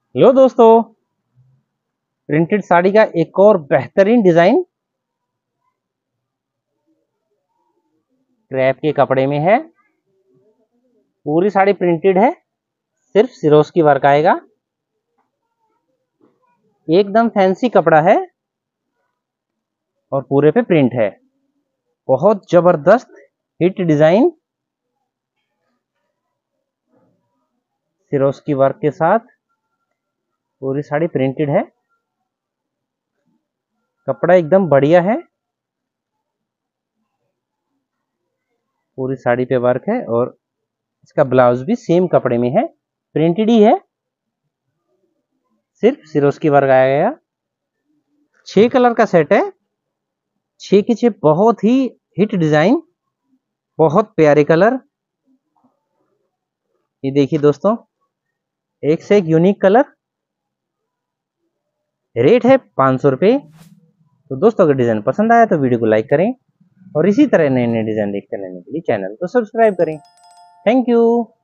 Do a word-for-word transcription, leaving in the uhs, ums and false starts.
लो दोस्तों, प्रिंटेड साड़ी का एक और बेहतरीन डिजाइन क्रैप के कपड़े में है। पूरी साड़ी प्रिंटेड है, सिर्फ सिरोस्की वर्क आएगा। एकदम फैंसी कपड़ा है और पूरे पे प्रिंट है। बहुत जबरदस्त हिट डिजाइन सिरोस्की वर्क के साथ पूरी साड़ी प्रिंटेड है। कपड़ा एकदम बढ़िया है, पूरी साड़ी पे वर्क है और इसका ब्लाउज भी सेम कपड़े में है, प्रिंटेड ही है, सिर्फ सिरोस्की वर्क आया गया। छह कलर का सेट है, छह के छह बहुत ही हिट डिजाइन, बहुत प्यारे कलर। ये देखिए दोस्तों, एक से एक यूनिक कलर। रेट है पाँच सौ रुपये। तो दोस्तों, अगर डिजाइन पसंद आया तो वीडियो को लाइक करें और इसी तरह नए नए डिजाइन देखते रहने के लिए चैनल को सब्सक्राइब करें। Thank you.